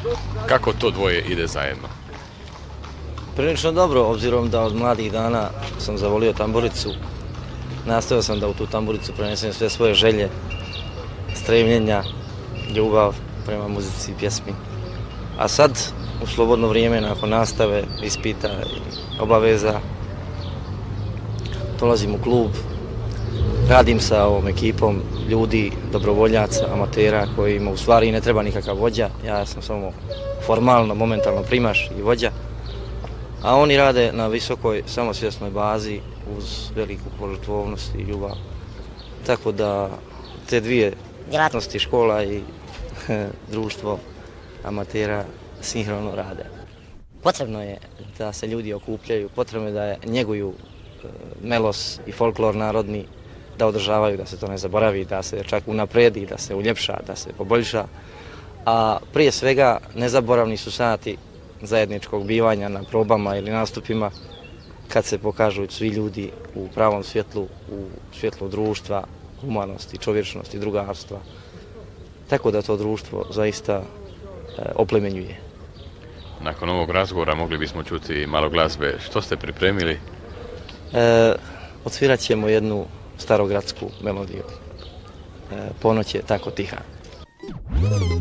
Kako to dvoje ide zajedno? Prilično dobro, obzirom da od mladih dana sam zavolio tamburicu. Nastojao sam da u tu tamburicu prenesem sve svoje želje, stremljenja, ljubav prema muzici i pjesmi. A sad, u slobodno vrijeme, nakon nastave, ispita i obaveza, dolazim u klub, radim sa ovom ekipom ljudi, dobrovoljaca, amatera kojima u stvari ne treba nikakav vođa. Ja sam samo formalno, momentalno primaš i vođa. A oni rade na visokoj samosvjesnoj bazi uz veliku požrtvovnost i ljubav. Tako da te dvije djelatnosti, škola i društvo amatera, sinhrono rade. Potrebno je da se ljudi okupljaju, potrebno je da njeguju melos i folklor narodni, da održavaju, da se to ne zaboravi, da se čak unapredi, da se uljepša, da se poboljša. A prije svega nezaboravni su sati zajedničkog bivanja na probama ili nastupima kad se pokažu svi ljudi u pravom svjetlu, u svjetlu društva, humanosti, čovječnosti, drugarstva. Tako da to društvo zaista oplemenjuje. Nakon ovog razgovora mogli bismo čuti malo glazbe. Što ste pripremili? Odsvirat ćemo jednu starogradsku melodiju. Ponoć je tako tiha.